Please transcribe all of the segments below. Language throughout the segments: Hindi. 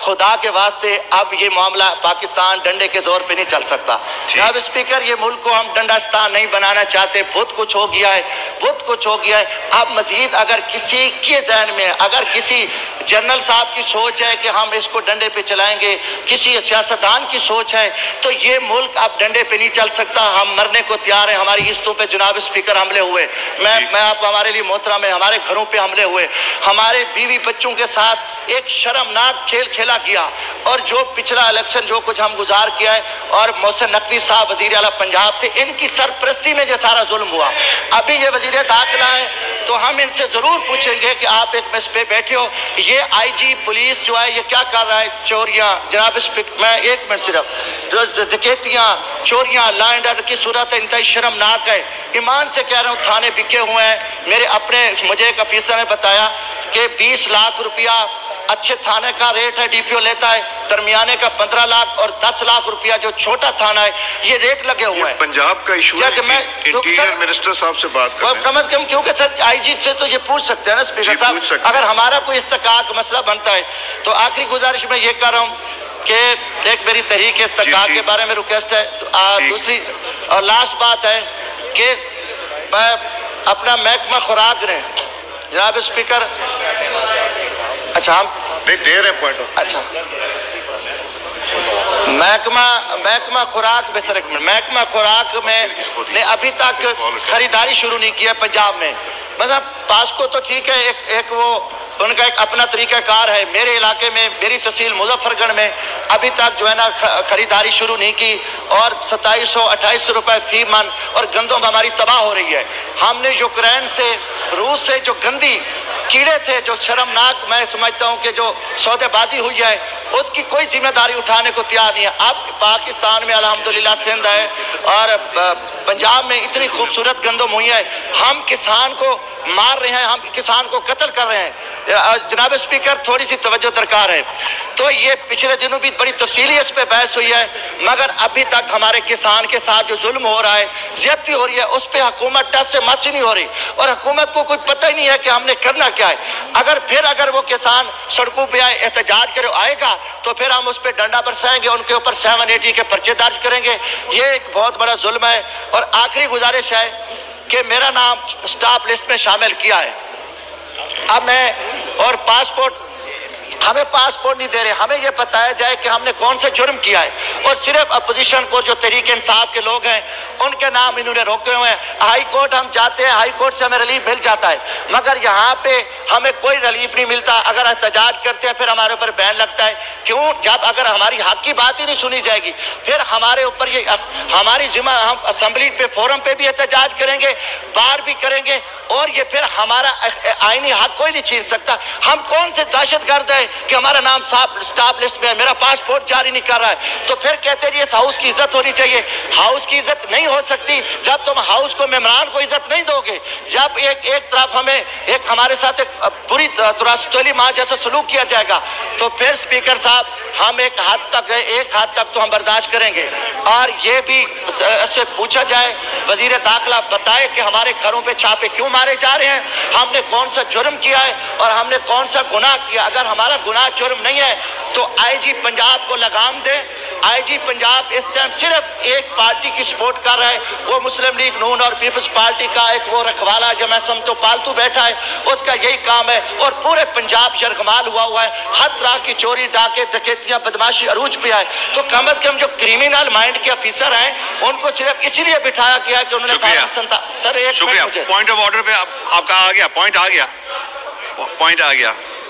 खुदा के वास्ते अब ये मामला पाकिस्तान डंडे के जोर पे नहीं चल सकता। जनाब स्पीकर, ये मुल्क को हम डंडास्तान नहीं बनाना चाहते। बहुत कुछ हो गया है, बहुत कुछ हो गया है। अब मजीद अगर किसी के जहन में, अगर किसी जनरल साहब की सोच है कि हम इसको डंडे पे चलाएंगे, किसी सियासतदान की सोच है, तो ये मुल्क अब डंडे पे नहीं चल सकता। हम मरने को तैयार हैं। हमारी किस्तों पे जनाब स्पीकर हमले हुए, मैं आपको हमारे लिए मोहतरम है, हमारे घरों पे हमले हुए, हमारे बीवी बच्चों के साथ एक शर्मनाक खेल खेला गया। और जो पिछला इलेक्शन जो कुछ हम गुजार किया है, और मोहसिन नकवी साहब वजीर आला पंजाब थे, इनकी सरपरस्ती में जो सारा जुल्म हुआ। अभी ये वजीर दाखिला है, तो हम इनसे जरूर पूछेंगे कि आप एक मेज पे बैठे हो, ये आईजी पुलिस जो है ये क्या कर रहा है? चोरियां, जनाब स्पीकर मैं एक मिनट सिर्फ, जो डकैतियां, चोरियां, लॉ एंड ऑर्डर की सूरत है, इंतहाई शर्मनाक है। ईमान से कह रहा हूँ, थाने बिके हुए हैं। मेरे अपने, मुझे एक अफीसर ने बताया कि 20 लाख रुपया अच्छे थाने का रेट है, डीपीओ लेता है, दरमियाने का 15 लाख और 10 लाख रुपया जो छोटा थाना है, ये रेट लगे हुए हैं। पंजाब का इशू है, इंटीरियर मिनिस्टर साहब से बात करें कम से कम, क्योंकि सर आईजी से तो ये पूछ सकते हैं ना स्पीकर साहब, अगर हमारा कोई इस्तकाक मसला बनता है। तो आखिरी गुजारिश मैं ये कर रहा हूँ कि एक मेरी तहरीक इस्तकाक के बारे में रिक्वेस्ट है। दूसरी और लास्ट बात है कि मैं अपना महकमा खुराक ने, जनाब स्पीकर, अच्छा हम दे रहे पॉइंट, अच्छा महकमा खुराक में, सर एक मिनट, महकमा खुराक में ने अभी तक खरीदारी शुरू नहीं किया पंजाब में। मतलब पास्को तो ठीक है, एक वो उनका एक अपना तरीकाकार है। मेरे इलाके में, मेरी तहसील मुजफ्फरगढ़ में अभी तक जो है ना खरीदारी शुरू नहीं की, और 2700-2800 रुपए फी मन, और गंदम हमारी तबाह हो रही है। हमने यूक्रेन से, रूस से जो गंदी कीड़े थे, जो शर्मनाक, मैं समझता हूँ कि जो सौदेबाजी हुई है, उसकी कोई जिम्मेदारी उठाने को तैयार नहीं है। अब पाकिस्तान में अल्हम्दुलिल्लाह सिंध है और पंजाब में इतनी खूबसूरत गंदम हुई है, हम किसान को मार रहे हैं, हम किसान को कत्ल कर रहे हैं। जनाब स्पीकर, थोड़ी सी तवज्जो दरकार है। तो ये पिछले दिनों भी बड़ी तफसीली इस पर बहस हुई है, मगर अभी तक हमारे किसान के साथ जो जुल्म हो रहा है, ज्यादती हो रही है, उस पर हुकूमत टस से मस ही नहीं हो रही, और हुकूमत को कुछ पता ही नहीं है कि हमने करना क्या है। अगर वो किसान सड़कों पे आए, एहतजाज करे आएगा, तो फिर हम उस पर डंडा बरसाएंगे, उनके ऊपर 780 के पर्चे दर्ज करेंगे। ये एक बहुत बड़ा जुल्म है। और आखिरी गुजारिश है कि मेरा नाम स्टाफ लिस्ट में शामिल किया है। अब मैं, और पासपोर्ट, हमें पासपोर्ट नहीं दे रहे, हमें यह बताया जाए कि हमने कौन सा जुर्म किया है। और सिर्फ अपोजिशन को, जो तहरीक इंसाफ के लोग हैं, उनके नाम इन्होंने रोके हुए हैं। हाई कोर्ट हम जाते हैं, हाई कोर्ट से हमें रिलीफ मिल जाता है, मगर यहाँ पे हमें कोई रिलीफ नहीं मिलता। अगर एहतजाज करते हैं फिर हमारे ऊपर बैन लगता है। क्यों? जब अगर हमारी हक की बात ही नहीं सुनी जाएगी, फिर हमारे ऊपर ये हमारी जिम्मा, हम असम्बली पे, फोरम पे भी एहतजाज करेंगे, बार भी करेंगे, और ये फिर हमारा आईनी हक कोई नहीं छीन सकता। हम कौन से दहशतगर्द हैं कि हमारा नाम स्टाफ लिस्ट में है, मेरा पासपोर्ट जारी नहीं कर रहा है? तो फिर कहते हैं इस हाउस की इज्जत होनी चाहिए। हाउस की इज्जत नहीं हो सकती जब तुम हाउस को, मेहमान को इज्जत नहीं दोगे। जब एक तरफ हमें, एक हमारे साथ एक पूरी तुरास्तोली माँ जैसा सलूक किया जाएगा, तो फिर स्पीकर साहब हम एक हद तक तो हम बर्दाश्त करेंगे। और ये भी इससे पूछा जाए, वजीर दाखिला बताए कि हमारे घरों पे छापे क्यों मारे जा रहे हैं, हमने कौन सा जुर्म किया है और हमने कौन सा गुनाह किया। अगर हमारा गुनाह जुर्म नहीं है तो आईजी पंजाब को लगाम दे। आईजी पंजाब इस टाइम सिर्फ एक पार्टी की सपोर्ट कर रहा है, वो मुस्लिम लीग नून और पीपल्स पार्टी का एक वो रखवाला जो मैं समझता हूं पालतू बैठा है, उसका यही काम है। और पूरे पंजाब शर्कमाल हुआ है, हर तरह की चोरी, डाके, डकैतियां, बदमाशी अरूज पे है। तो कम से कम जो क्रिमिनल माइंड के ऑफिसर हैं, उनको सिर्फ इसीलिए बिठाया गया है कि उन्होंने सर एक शुक्रिया, पॉइंट ऑफ ऑर्डर पे आपका आ गया, पॉइंट आ गया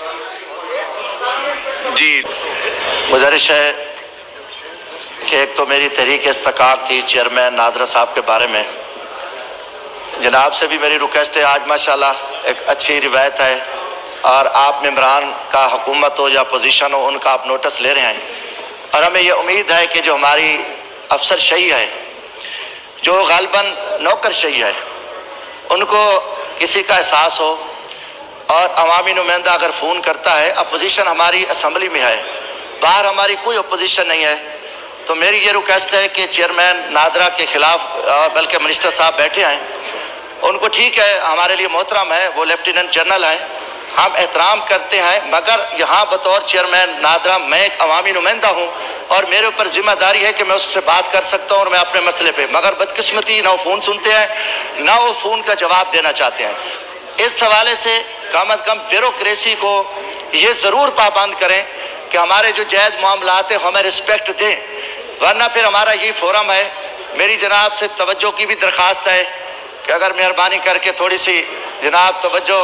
जी। गुजारिश है कि एक तो मेरी तहरीक इस्तकाक थी चेयरमैन नादरा साहब के बारे में, जनाब से भी मेरी रिक्वेस्ट है, आज माशाल्लाह एक अच्छी रिवायत है और आप मेंबरान का हुकूमत हो या अपोजिशन हो, उनका आप नोटिस ले रहे हैं। और हमें ये उम्मीद है कि जो हमारी अफसर शही है, जो गालिबन नौकर शही है, उनको किसी का एहसास हो। और अवामी नुमाइंदा अगर फ़ोन करता है, अपोजिशन हमारी असम्बली में है, बाहर हमारी कोई अपोजिशन नहीं है, तो मेरी ये रिक्वेस्ट है कि चेयरमैन नादरा के ख़िलाफ़, और बल्कि मिनिस्टर साहब बैठे हैं, उनको ठीक है, हमारे लिए मोहतरम है, वो लेफ्टिनेंट जनरल हैं, हम एहतराम करते हैं, मगर यहाँ बतौर चेयरमैन नादरा मैं एक अवामी नुमाइंदा हूँ और मेरे ऊपर जिम्मेदारी है कि मैं उससे बात कर सकता हूँ और मैं अपने मसले पे, मगर बदकिस्मती ना वो फ़ोन सुनते हैं ना वो फ़ोन का जवाब देना चाहते हैं। इस हवाले से कम अज़ कम ब्यूरोक्रेसी को ये ज़रूर पाबंद करें कि हमारे जो जायज़ मामलात हैं हमें रिस्पेक्ट दें, वरना फिर हमारा ये फोरम है। मेरी जनाब से तवज्जो की भी दरख्वास्त है कि अगर मेहरबानी करके थोड़ी सी जनाब तवज्जो।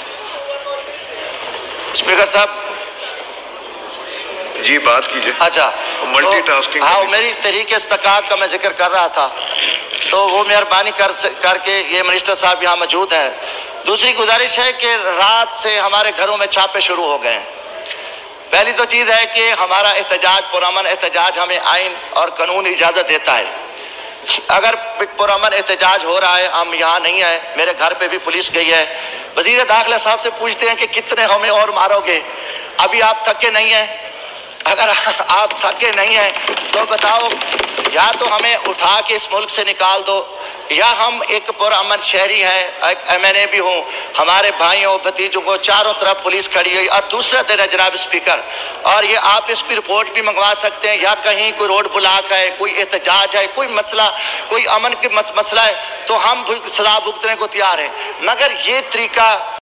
स्पीकर साहब जी बात कीजिए। अच्छा, मल्टीटास्किंग। हाँ, मेरी तहरीक इस्तिकाक का मैं जिक्र कर रहा था, तो वो मेहरबानी करके ये मिनिस्टर साहब यहाँ मौजूद हैं। दूसरी गुजारिश है कि रात से हमारे घरों में छापे शुरू हो गए हैं। पहली तो चीज़ है कि हमारा एहतजाज, पुरअमन एहतजाज हमें आइन और कानून इजाज़त देता है। अगर पुरअमन एहतजाज हो रहा है, हम यहाँ नहीं हैं, मेरे घर पे भी पुलिस गई है, वज़ीर दाखिला साहब से पूछते हैं कि कितने हमें और मारोगे, अभी आप थके नहीं हैं? अगर आप थके नहीं हैं तो बताओ, या तो हमें उठा के इस मुल्क से निकाल दो, या हम एक पुरअमन शहरी हैं, एक MNA भी हूँ, हमारे भाइयों भतीजों को चारों तरफ पुलिस खड़ी हुई। और दूसरा दिन है जनाब स्पीकर, और ये आप इसकी रिपोर्ट भी मंगवा सकते हैं, या कहीं कोई रोड ब्लॉक है, कोई एहतजाज है, कोई मसला, कोई अमन के मसला है, तो हम सलाह भुगतने को तैयार हैं, मगर ये तरीका